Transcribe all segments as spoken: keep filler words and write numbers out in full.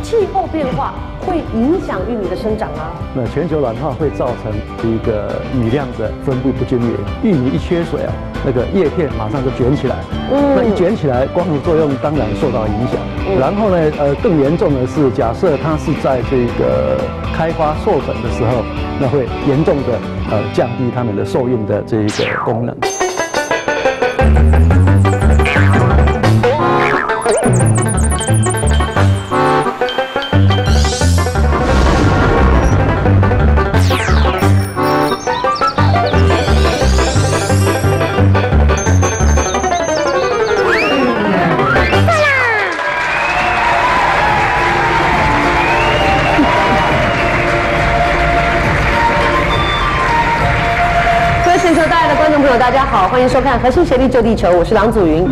气候变化会影响玉米的生长吗？ 那全球暖化会造成一个米量的分布不均匀，玉米一缺水啊，那个叶片马上就卷起来。嗯，那一卷起来，光合作用当然受到影响。嗯、然后呢，呃，更严重的是，假设它是在这个开花授粉的时候，那会严重的呃降低它们的受孕的这一个功能。 大家好，欢迎收看《核心协力救地球》，我是郎祖云。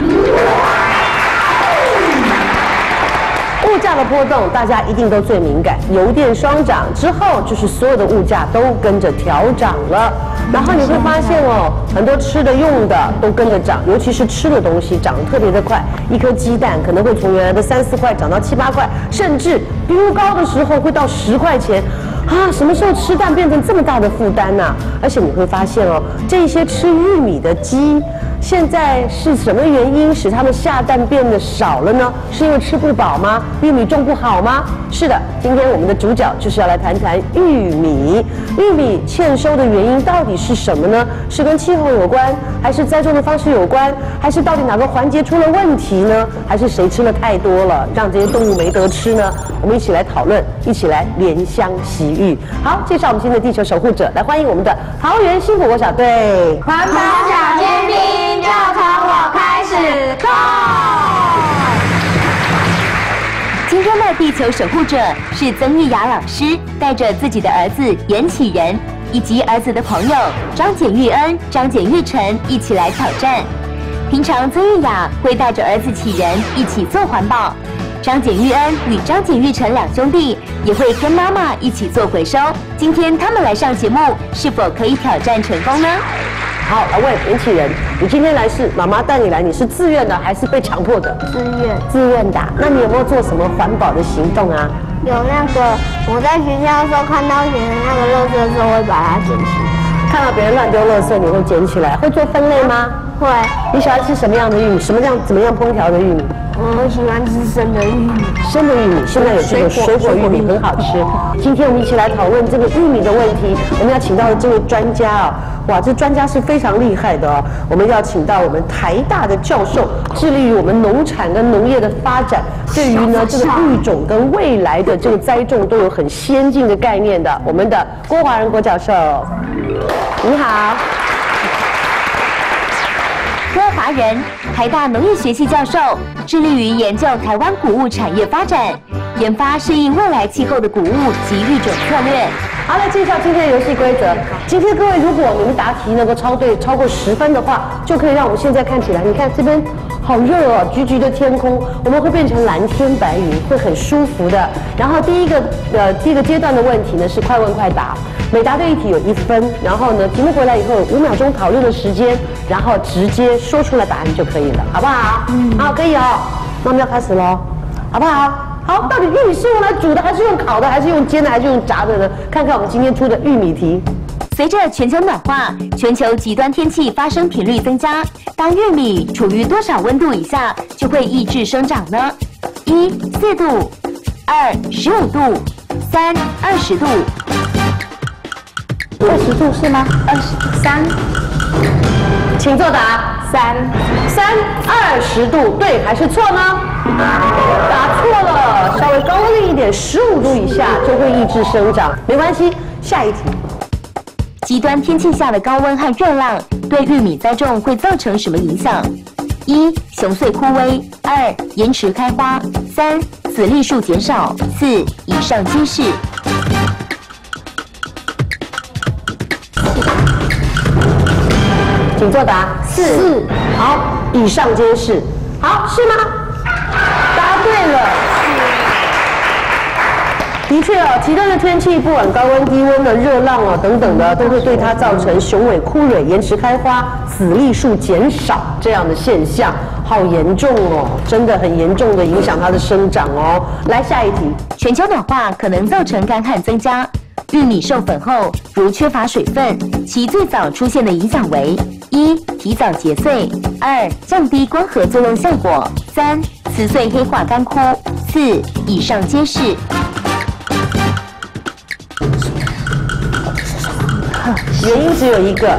物价的波动，大家一定都最敏感。油电双涨之后，就是所有的物价都跟着调涨了。然后你会发现哦，很多吃的用的都跟着涨，尤其是吃的东西涨得特别的快。一颗鸡蛋可能会从原来的三四块涨到七八块，甚至飙高的时候会到十块钱。啊，什么时候吃蛋变成这么大的负担呢、啊？而且你会发现哦，这些吃玉米的鸡，现在是什么原因使它们下蛋变得少了呢？是因为吃不饱吗？玉米种不好吗？是的，今天我们的主角就是要来谈谈玉米。玉米欠收的原因到底是什么呢？是跟气候有关，还是栽种的方式有关，还是到底哪个环节出了问题呢？还是谁吃了太多了，让这些动物没得吃呢？我们一起来讨论，一起来怜香惜玉。好，介绍我们今天的地球守护者，来欢迎我们的桃园新埔国小队环保小尖兵，就从我开始控。 今天的地球守护者是曾玉雅老师，带着自己的儿子严启仁以及儿子的朋友张简玉恩、张简玉成一起来挑战。平常曾玉雅会带着儿子启仁一起做环保。张简玉恩与张简玉成两兄弟也会跟妈妈一起做回收。今天他们来上节目，是否可以挑战成功呢？ 好，来问严启仁，你今天来是妈妈带你来，你是自愿的还是被强迫的？ 自愿。 自愿的。那你有没有做什么环保的行动啊？ 有那个我在学校的时候看到别人那个垃圾的时候，会把它捡起来。 看到别人乱丢垃圾，你会捡起来？会做分类吗？ 会。 你喜欢吃什么样的玉米？什么样怎么样烹调的玉米？ 我喜欢吃生的玉米。 生的玉米，现在有这个水果玉米很好吃。今天我们一起来讨论这个玉米的问题。我们要请到的这位专家啊，哇，这专家是非常厉害的哦。我们要请到我们台大的教授，致力于我们农产跟农业的发展，对于呢这个育种跟未来的这个栽种都有很先进的概念的。我们的郭华仁郭教授，你好。 郭华仁，台大农业学系教授，致力于研究台湾谷物产业发展，研发适应未来气候的谷物及育种策略。 好，来介绍今天的游戏规则。今天各位，如果你们答题能够抄对超过十分的话，就可以让我们现在看起来，你看这边好热哦，橘橘的天空，我们会变成蓝天白云，会很舒服的。然后第一个呃第一个阶段的问题呢是快问快答，每答对一题有一分，然后呢题目回来以后有五秒钟讨论的时间，然后直接说出来答案就可以了，好不好？嗯，好，可以哦。那我们要开始喽，好不好？好，到底玉米是用来煮的，还是用烤的，还是用煎的，还是用炸的呢？看看我们今天出的玉米题。 随着全球暖化，全球极端天气发生频率增加，当玉米处于多少温度以下就会抑制生长呢？一、四度；二、十五度；三、二十度。 二十度是吗？二十三， 请作答。三三二十度，对还是错呢？答错了，稍微高温一点，十五度以下就会抑制生长，没关系。下一题。 极端天气下的高温和热浪对玉米栽种会造成什么影响？一、熊穗枯萎；二、延迟开花；三、籽粒数减少；四、以上皆是。 请作答。四。好，以上皆是。好，是吗？答对了。的确哦，极端的天气，不管高温、低温的热浪哦等等的，都会对它造成雄尾枯萎、延迟开花、籽粒数减少这样的现象。 好严重哦，真的很严重的影响它的生长哦。来下一题， 全球暖化可能造成干旱增加。玉米授粉后，如缺乏水分，其最早出现的影响为：一、提早结穗；二、降低光合作用效果；三、雌穗黑化干枯；四、以上皆是。 原因只有一个，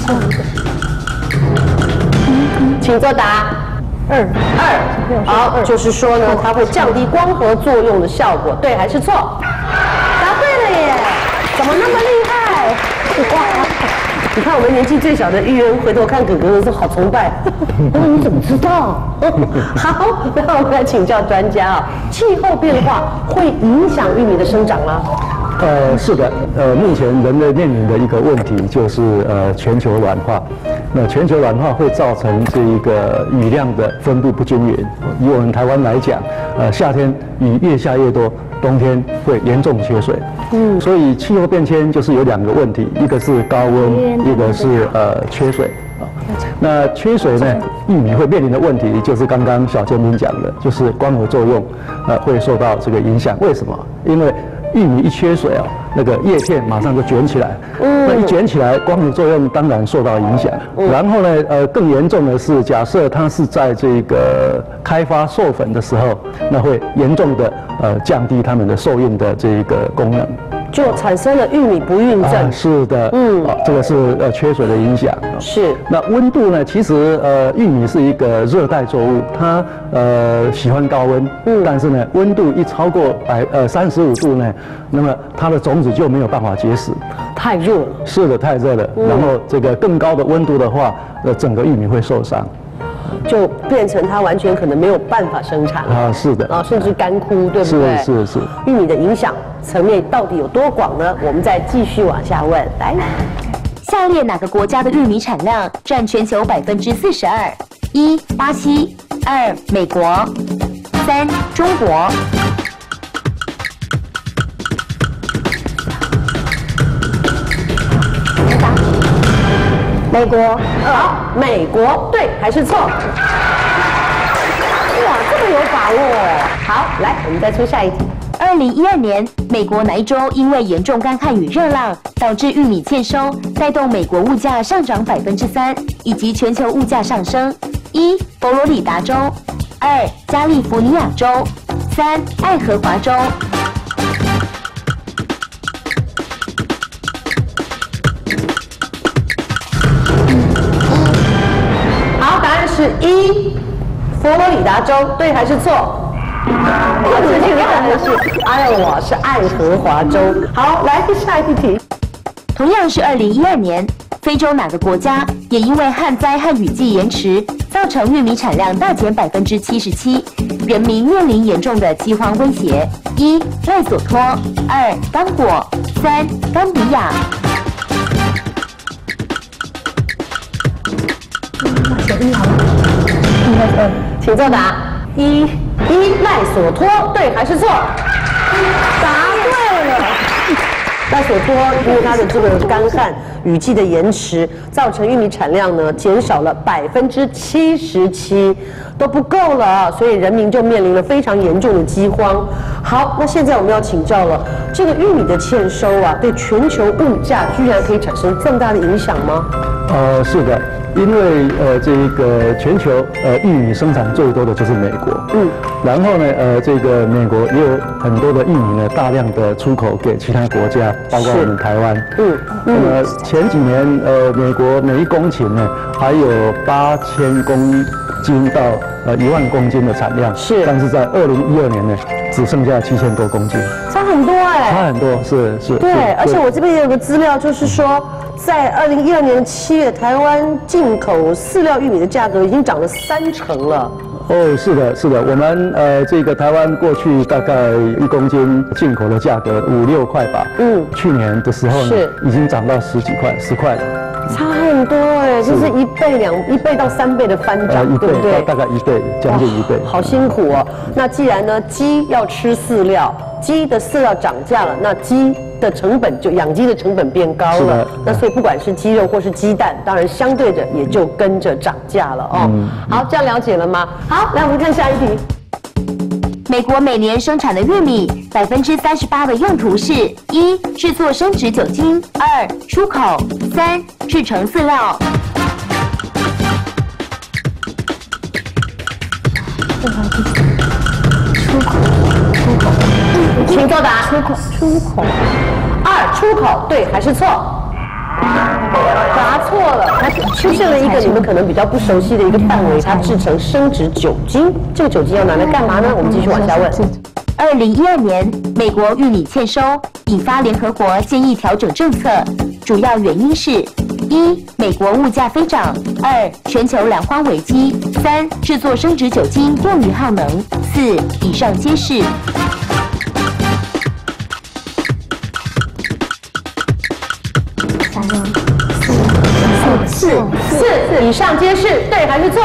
请作答。二二，好，就是说呢，它会降低光合作用的效果，对还是错？答对了耶！怎么那么厉害？哇！你看我们年纪最小的玉恩，回头看哥哥的时候好崇拜。那你怎么知道？好，那我们来请教专家啊，气候变化会影响玉米的生长吗？ 呃，是的，呃，目前人类面临的一个问题就是呃全球暖化。那全球暖化会造成这一个雨量的分布不均匀。以我们台湾来讲，呃，夏天雨越下越多，冬天会严重缺水。嗯，所以气候变迁就是有两个问题，一个是高温，一个是呃缺水。啊，那缺水呢，玉米会面临的问题就是刚刚小尖兵讲的，就是光合作用，呃，会受到这个影响。为什么？因为玉米一缺水啊，那个叶片马上就卷起来，嗯，那一卷起来，光合作用当然受到影响。嗯、然后呢，呃，更严重的是，假设它是在这个开发授粉的时候，那会严重的呃降低它们的受孕的这个功能。 就产生了玉米不孕症。啊、 是的，嗯，啊，这个是呃缺水的影响。 是。 那温度呢？其实呃，玉米是一个热带作物，它呃喜欢高温，嗯，但是呢，温度一超过百呃三十五度呢，那么它的种子就没有办法结实。 太热了。 是的，太热了。嗯、然后这个更高的温度的话，呃，整个玉米会受伤。 就变成它完全可能没有办法生产了啊，是的， 啊，甚至干枯，对不对？ 是是是。 玉米的影响层面到底有多广呢？我们再继续往下问。来， 下列哪个国家的玉米产量占全球百分之四十二？一、巴西；二、美国；三、中国。 美国，好，美国对还是错？哇，这么有把握！好，来，我们再出下一题。 二零一二年，美国哪一州因为严重干旱与热浪，导致玉米欠收，带动美国物价上涨百分之三，以及全球物价上升？一、佛罗里达州；二、加利福尼亚州；三、爱荷华州。 是一，佛罗里达州对还是错？我直接看的是爱荷华，是爱荷华州。好，来下一题。 同样是二零一二年，非洲哪个国家也因为旱灾和雨季延迟，造成玉米产量大减百分之七十七，人民面临严重的饥荒威胁？一、赖索托；二、刚果；三、冈比亚。 一好，嗯，请作答。一，一赖索托对还是错？答对了。赖索托因为它的这个干旱、雨季的延迟，造成玉米产量呢减少了百分之七十七，都不够了，所以人民就面临了非常严重的饥荒。好，那现在我们要请教了，这个玉米的欠收啊，对全球物价居然可以产生这么大的影响吗？ 呃，是的。因为呃，这个全球呃玉米生产最多的就是美国，嗯，然后呢，呃，这个美国也有很多的玉米呢，大量的出口给其他国家，包括我们台湾，嗯，那么前几年呃，美国每一公顷呢，还有八千公斤到呃一万公斤的产量， 是， 但是在二零一二年呢，只剩下七千多公斤， 差很多哎， 差很多，是是， 对，而且我这边也有个资料，就是说。在二零一二年七月，台湾进口饲料玉米的价格已经涨了三成了。 哦，是的，是的，我们呃，这个台湾过去大概一公斤进口的价格五六块吧，嗯，去年的时候呢，已经涨到十几块，十块了。 差很多哎，就是一倍两一倍到三倍的翻涨， 呃、 对不对？ 大概一倍，将近一倍。 好辛苦哦。那既然呢，鸡要吃饲料，鸡的饲料涨价了，那鸡的成本就养鸡的成本变高了，那所以不管是鸡肉或是鸡蛋，当然相对着也就跟着涨价了哦。嗯、好，这样了解了吗？好，来我们看下一题。 美国每年生产的玉米百分之三十八的用途是：一、制作生质酒精；二、出口；三、制成饲料。 出口，出口， 请作答。 出口，出口。 二，出口，对还是错？答错了，它出现了一个你们可能比较不熟悉的一个范围，它制成生质酒精。这个酒精要拿来干嘛呢？我们继续往下问。 二零一二年，美国玉米欠收，引发联合国建议调整政策，主要原因是：一、美国物价飞涨；二、全球粮荒危机；三、制作生质酒精用于耗能；四、以上皆是。 四四四，以上皆是，对还是错？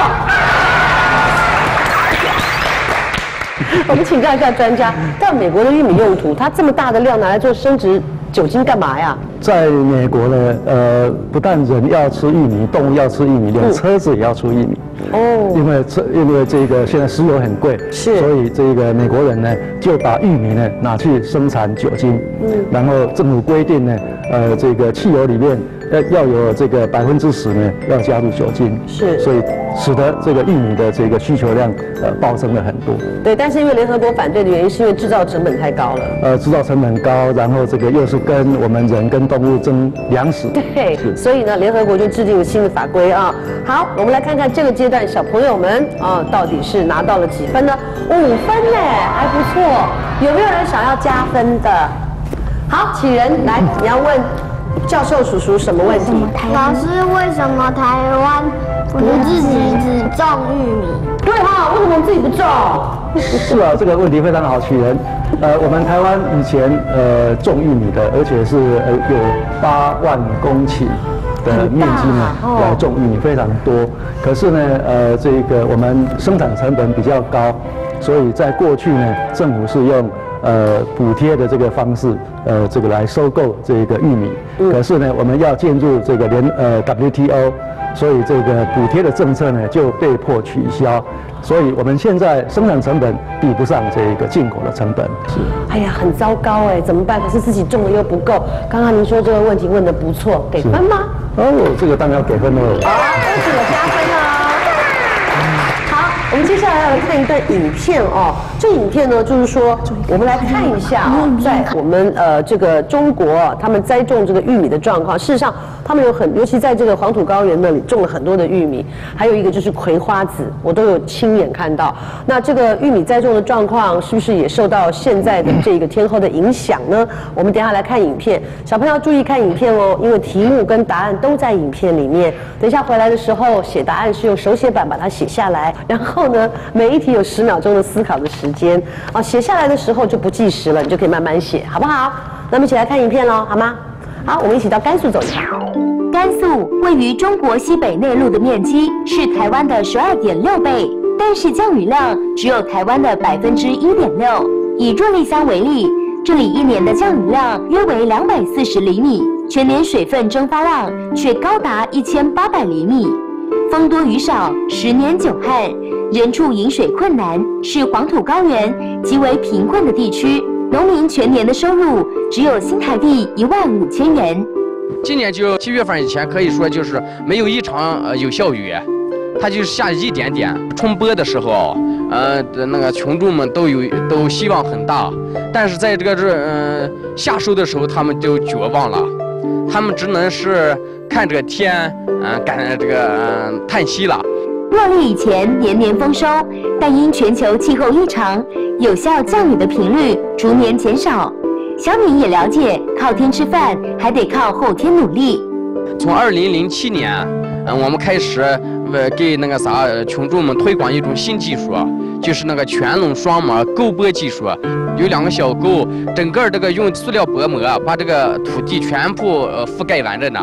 我们请教一下专家，到美国的玉米用途，它这么大的量拿来做生质酒精干嘛呀？ 在美国呢，呃，不但人要吃玉米，动物要吃玉米，连车子也要吃玉米。哦，因为这因为这个现在石油很贵， 是， 所以这个美国人呢就把玉米呢拿去生产酒精。嗯，然后政府规定呢，呃，这个汽油里面要要有这个百分之十呢要加入酒精。是，所以使得这个玉米的这个需求量呃暴增了很多。 对，但是因为联合国反对的原因，是因为制造成本太高了。 呃，制造成本高，然后这个又是跟我们人跟动物争粮食。 对，所以呢，联合国就制定了新的法规啊。好，我们来看看这个阶段小朋友们啊，到底是拿到了几分呢？五分呢，还不错。有没有人想要加分的？好，启人来，你要问教授叔叔什么问题？ 老师，为什么台湾不自己只种玉米？ 对哈、哦，为什么我们自己不种？ 是啊，这个问题非常好，启人。呃，我们台湾以前呃种玉米的，而且是呃有八万公顷的面积呢来种玉米，非常多。可是呢，呃，这个我们生产成本比较高，所以在过去呢，政府是用呃补贴的这个方式，呃，这个来收购这个玉米。可是呢，我们要进入这个联呃 W T O， 所以这个补贴的政策呢就被迫取消。所以我们现在生产成本比不上这个进口的成本。是。 哎呀，很糟糕哎，怎么办？可是自己种的又不够。刚刚您说这个问题问得不错，给分吗？ 哦，这个当然要给分喽。 好，恭喜我加分哦。好，我们接下来要来看一段影片哦。这影片呢，就是说我们来看一下哦，在我们呃这个中国，他们栽种这个玉米的状况。事实上，他们有很，尤其在这个黄土高原那里种了很多的玉米，还有一个就是葵花籽，我都有亲眼看到。那这个玉米栽种的状况，是不是也受到现在的这个天候的影响呢？我们等一下来看影片，小朋友要注意看影片哦，因为题目跟答案都在影片里面。等一下回来的时候，写答案是用手写板把它写下来，然后呢，每一题有十秒钟的思考的时间啊，写下来的时候就不计时了，你就可以慢慢写，好不好？那么一起来看影片喽，好吗？好，我们一起到甘肃走一趟。 甘肃位于中国西北内陆的面积是台湾的十二点六倍，但是降雨量只有台湾的百分之一点六。以若丽乡为例，这里一年的降雨量约为两百四十厘米，全年水分蒸发量却高达一千八百厘米。风多雨少，十年久旱，人畜饮水困难，是黄土高原极为贫困的地区。农民全年的收入只有新台币一万五千元。 今年就七月份以前，可以说就是没有一场呃有效雨，它就是下一点点。冲播的时候，呃，那个群众们都有都希望很大，但是在这个这呃下收的时候，他们就绝望了，他们只能是看这个天，嗯、呃，感这个嗯、呃、叹息了。 若丽以前年年丰收，但因全球气候异常，有效降雨的频率逐年减少。小敏也了解，靠天吃饭还得靠后天努力。 从二零零七年，嗯，我们开始呃给那个啥群众们推广一种新技术，就是那个全垄双膜沟播技术。有两个小沟，整个这个用塑料薄膜把这个土地全部呃覆盖完着呢，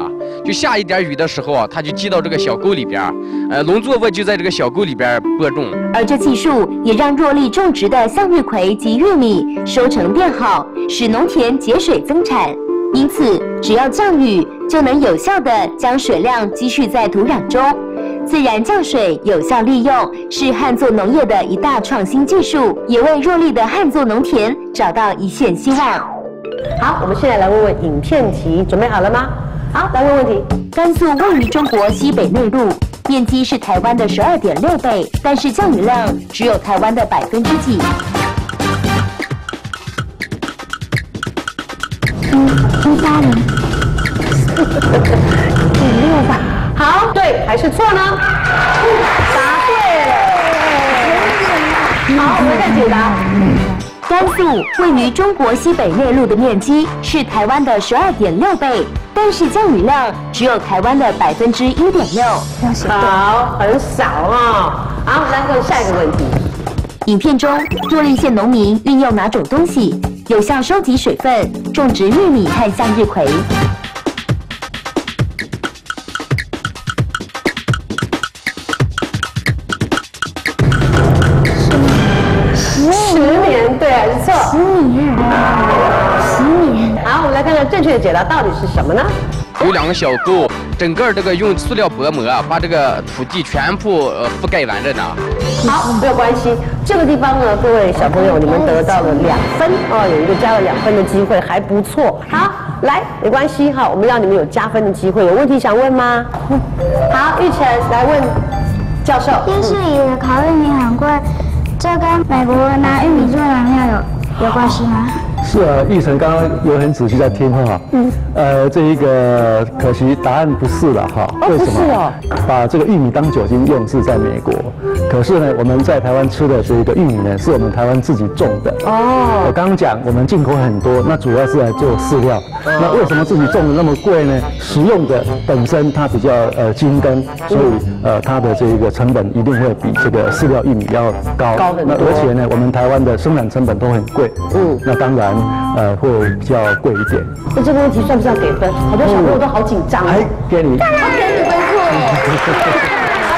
就下一点雨的时候啊，它就积到这个小沟里边，呃，农作物就在这个小沟里边播种。 而这技术也让若力种植的向日葵及玉米收成变好，使农田节水增产。因此，只要降雨，就能有效地将水量积蓄在土壤中。自然降水有效利用是旱作农业的一大创新技术，也为若力的旱作农田找到一线希望。 好，我们现在来问问影片题，准备好了吗？好，来问问题。 甘肃位于中国西北内陆，面积是台湾的十二点六倍，但是降雨量只有台湾的百分之几？ 一八零，第六吧。 好，对还是错呢？答对了。好，我们再解答。 甘肃位于中国西北内陆的面积是台湾的十二点六倍，但是降雨量只有台湾的百分之一点六。 好，很少啊。好，来看下一个问题。 影片中，若力县农民运用哪种东西有效收集水分，种植玉米和向日葵？ 十年，对还是错？ 十年，十年。 好，我们来看看正确的解答到底是什么呢？ 有两个小沟，整个这个用塑料薄膜啊，把这个土地全部呃覆盖完着呢。 好，没有关系。这个地方呢，各位小朋友，你们得到了两分哦，有一个加了两分的机会，还不错。好，来，没关系哈，我们让你们有加分的机会。有问题想问吗？好，玉成来问教授。 电视里的烤玉米很贵，这跟美国拿玉米做燃料有有关系吗？ 是啊，玉成刚刚有很仔细在听哈，嗯，呃，这一个可惜答案不是了哈， 哦， 为什么？ 不是哦， 把这个玉米当酒精用是在美国，可是呢，我们在台湾吃的这一个玉米呢，是我们台湾自己种的。哦，我刚刚讲我们进口很多，那主要是来做饲料。那为什么自己种的那么贵呢？食用的本身它比较呃精耕，所以呃它的这个成本一定会比这个饲料玉米要高。 高很多。 那而且呢，我们台湾的生产成本都很贵。嗯，那当然呃会比较贵一点。 那这个问题算不算给分？好多小朋友都好紧张。 来，给你。 他给你分数。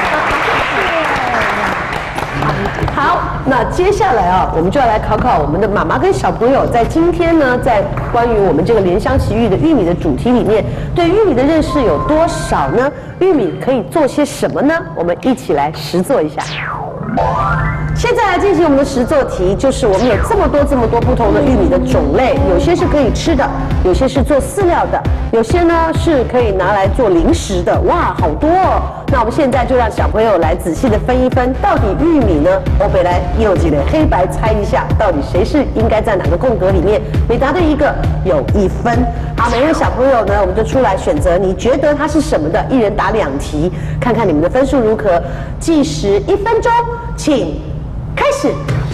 好，那接下来啊，我们就要来考考我们的妈妈跟小朋友，在今天呢，在关于我们这个莲香奇遇的玉米的主题里面，对玉米的认识有多少呢？玉米可以做些什么呢？我们一起来实做一下。现在来进行我们的实作题，就是我们有这么多这么多不同的玉米的种类，有些是可以吃的，有些是做饲料的，有些呢是可以拿来做零食的。哇，好多哦！那我们现在就让小朋友来仔细的分一分，到底玉米呢？我本来有几个黑白猜一下，到底谁是应该在哪个空格里面？每答对一个有一分。好，每位小朋友呢，我们就出来选择你觉得它是什么的，一人答两题，看看你们的分数如何。计时一分钟，请开始。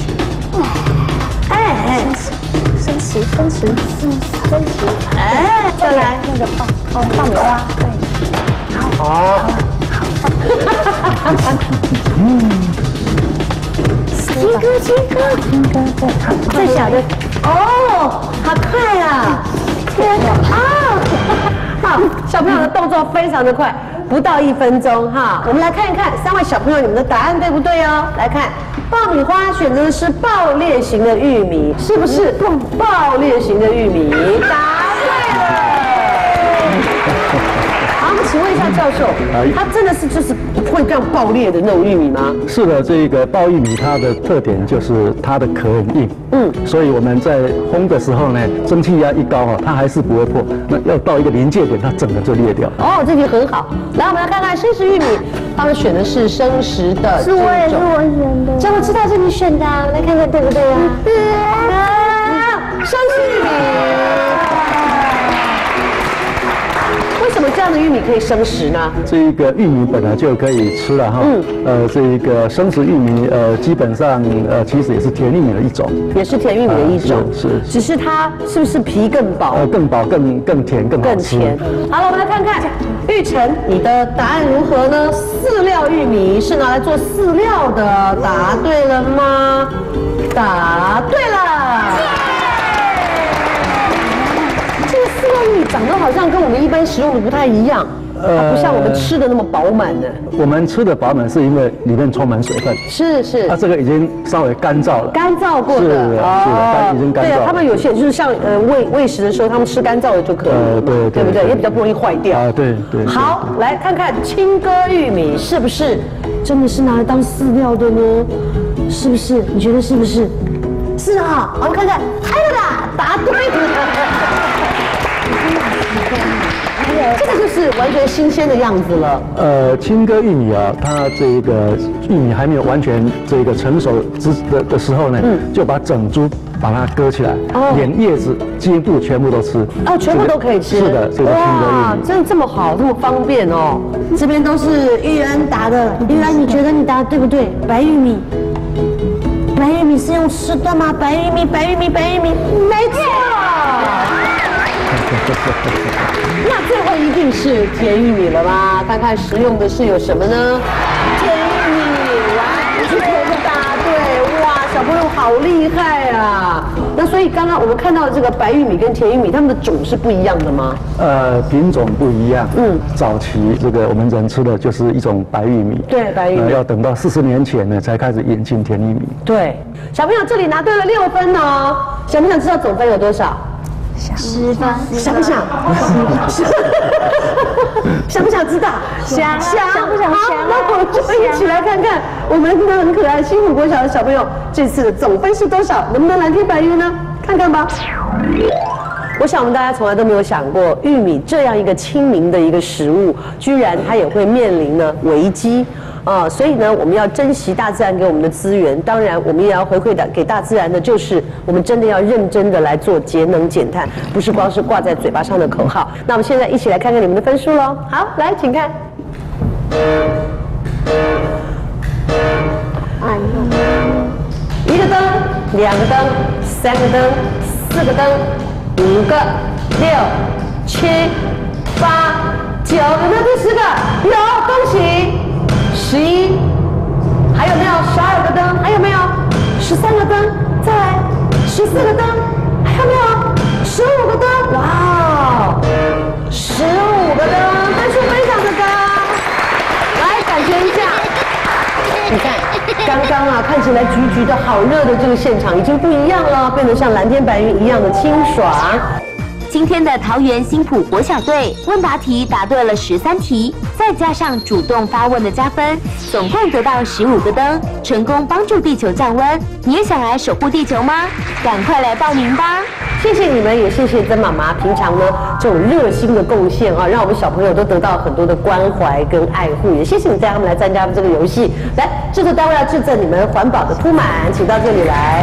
哎哎， 分时分时分分时， 哎，再来那个爆哦爆米花，对，好， 好， 嗯，鸡哥鸡哥鸡哥对， 最小的哦，好快啊！天啊！好，小朋友的动作非常的快，不到一分钟哈。我们来看一看三位小朋友你们的答案对不对哦？来看，爆米花选择的是爆裂型的玉米，是不是？爆裂型的玉米，答对了。好，请问一下教授，它真的是就是会这样爆裂的那种玉米吗？ 是的，这个爆玉米它的特点就是它的壳很硬，嗯，所以我们在烘的时候呢，蒸汽压一高啊，它还是不会破。那要到一个临界点，它整个就裂掉。 哦，这题很好。来，我们来看看生食玉米，他们选的是生食的这是我也是种。 我选的， 这我知道是你选的啊，来看看对不对啊？对啊，生食玉米。为什么这样的玉米可以生食呢？ 这一个玉米本来就可以吃了哈，嗯，呃，这一个生食玉米，呃，基本上呃其实也是甜玉米的一种， 也是甜玉米的一种， 呃、是, 是， 只是它是不是皮更薄？ 呃，更薄、更更甜、更好吃。 更甜。好了，我们来看看玉成，你的答案如何呢？饲料玉米是拿来做饲料的，答对了吗？答对了。这个饲料玉米长得好像跟我们一般食用的不太一样，它不像我们吃的那么饱满的。 我们吃的饱满是因为里面充满水分， 是是。 它这个已经稍微干燥了， 干燥过的， 是的，是的，干已经干燥了。 对啊，他们有些就是像呃喂喂食的时候，他们吃干燥的就可以， 呃对对不对？也比较不容易坏掉啊，对对。 好，来看看青稞玉米是不是真的是拿来当饲料的呢？是不是？你觉得是不是？是啊，我们看看，哎呀啦，答对了。这个就是完全新鲜的样子了。 呃，青稞玉米啊，它这个玉米还没有完全这个成熟之的的时候呢，嗯，就把整株把它割起来，哦，连叶子、茎部全部都吃。 哦，全部都可以吃。 是的，这个青稞玉米。 真的这么好，这么方便哦。这边都是玉安答的，玉安，你觉得你答的对不对？白玉米。白玉米是用吃的吗？白玉米，白玉米，白玉米，没错。那最后一定是甜玉米了吧？看看食用的是有什么呢？甜玉米，完全答对！哇，小朋友好厉害啊！那所以刚刚我们看到的这个白玉米跟甜玉米，它们的种是不一样的吗？ 呃，品种不一样。嗯，早期这个我们人吃的就是一种白玉米。 对，白玉米。 呃、要等到四十年前呢，才开始引进甜玉米。 对，小朋友这里拿对了六分哦。想不想知道总分有多少？ 十分， 想不想？想不想知道？ 想， 想不想？ 好，那我们就一起来看看我们的很可爱新湖国小的小朋友这次的总分是多少？能不能蓝天白云呢？看看吧。我想我们大家从来都没有想过，玉米这样一个亲民的一个食物，居然它也会面临呢危机。啊、呃，所以呢，我们要珍惜大自然给我们的资源。当然，我们也要回馈的给大自然的，就是我们真的要认真的来做节能减碳，不是光是挂在嘴巴上的口号。那我们现在一起来看看你们的分数喽。好，来，请看。一个灯，两个灯，三个灯，四个灯，五个，六，七，八，九，有没有第十个？有，恭喜。十一，还有没有十二个灯？还有没有十三个灯？再来十四个灯，还有没有十五个灯？哇，十五个灯，分数非常的高。来，感觉一下，你看，刚刚啊，看起来橘橘的好热的这个现场已经不一样了，变得像蓝天白云一样的清爽。 今天的桃园新埔国小队问答题答对了十三题，再加上主动发问的加分，总共得到十五个灯，成功帮助地球降温。你也想来守护地球吗？赶快来报名吧！ 谢谢你们，也谢谢曾妈妈平常呢这种热心的贡献啊，让我们小朋友都得到很多的关怀跟爱护。也谢谢你带他们来参加这个游戏。来，制作单位要致赠你们环保的铺满，请到这里来。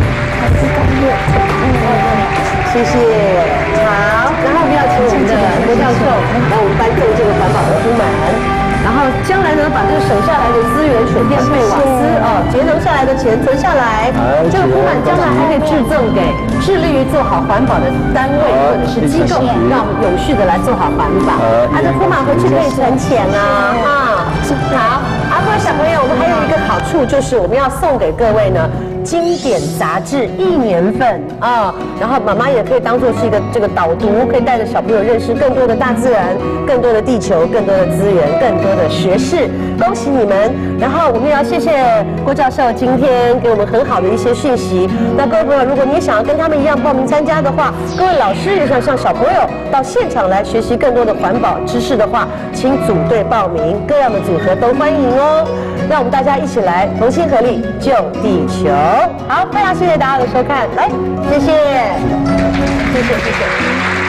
谢谢。好，然后我们要请我们的郭教授来我们颁赠这个环保的铺满，然后将来呢把这个省下来的资源，水电费、瓦斯哦，节能下来的钱存下来，这个铺满将来还可以致赠给致力于做好环保的单位或者是机构，让我们永续的来做好环保。啊，这铺满回去可以存钱啊，啊，好。啊，各位小朋友，我们还有一个好处就是我们要送给各位呢。经典杂志一年份啊，然后妈妈也可以当做是一个这个导读，可以带着小朋友认识更多的大自然、更多的地球、更多的资源、更多的学识。恭喜你们！然后我们也要谢谢郭教授今天给我们很好的一些讯息。那各位朋友，如果你也想要跟他们一样报名参加的话，各位老师也想向小朋友到现场来学习更多的环保知识的话，请组队报名，各样的组合都欢迎哦。让我们大家一起来同心合力救地球。好，非常谢谢大家的收看，来，谢谢，谢谢，谢谢。